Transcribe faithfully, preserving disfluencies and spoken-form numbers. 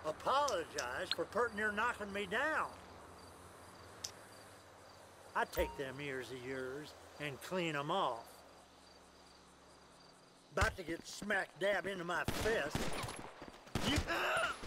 Apologize for pert near knocking me down. I take them ears of yours and clean them off. About to get smack dab into my fist. You...